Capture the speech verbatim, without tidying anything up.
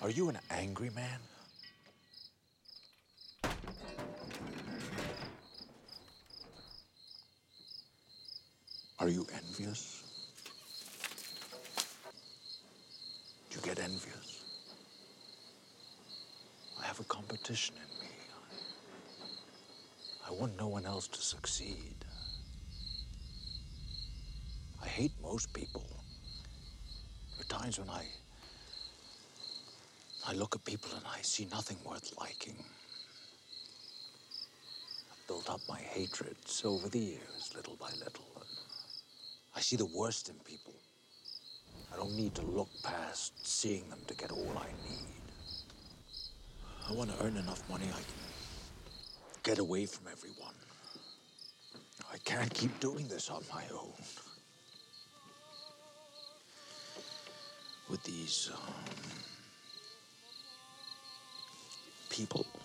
Are you an angry man? Are you envious? Do you get envious? I have a competition in me. I want no one else to succeed. I hate most people. There are times when I I look at people and I see nothing worth liking. I've built up my hatreds over the years, little by little. I see the worst in people. I don't need to look past seeing them to get all I need. I want to earn enough money I can get away from everyone. I can't keep doing this on my own. With these um, people.